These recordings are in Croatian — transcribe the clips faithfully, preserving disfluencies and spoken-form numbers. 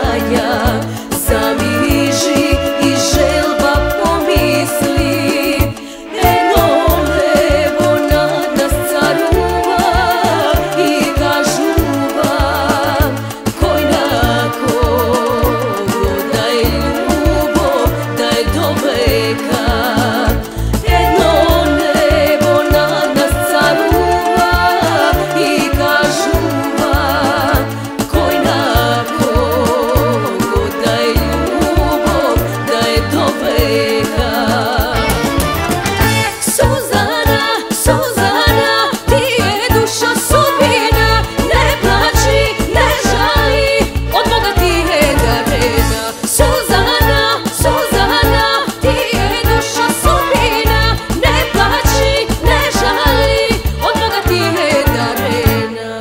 jaja zamiži i želba pomisli. Eno nebo nad nas caruva i kažuva, koj nako da je ljubav, da je do veka. Eno nebo nad nas caruva i kažuva, koj nako da je ljubav, da je do veka. Suzana, Suzana, ti je duša sudbina, ne plači, ne žali, od Boga ti je darena. Suzana, Suzana, ti je duša sudbina, ne plači, ne žali, od Boga ti je darena.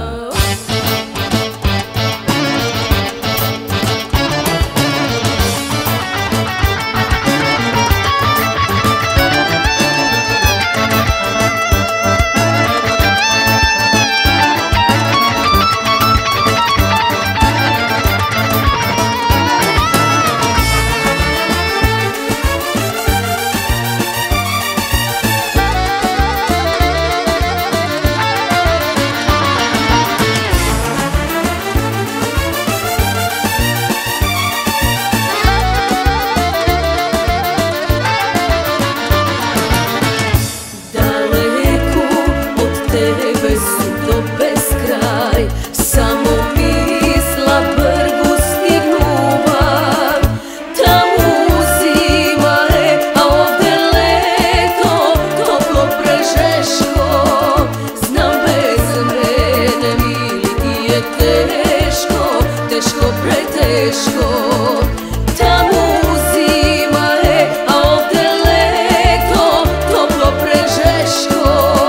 Tebe su do beskraj, samo misla prvu stignuva. Tamo zima je, a ovde leto, toplo prežeško. Znam bez mene mili ti je teško, teško preteško. Tamo zima je, a ovde leto, toplo prežeško.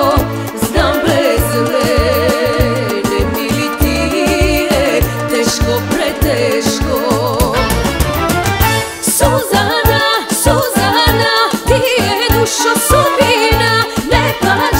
Preteško. Suzana, Suzana, ti je duša sudbina, ne pada.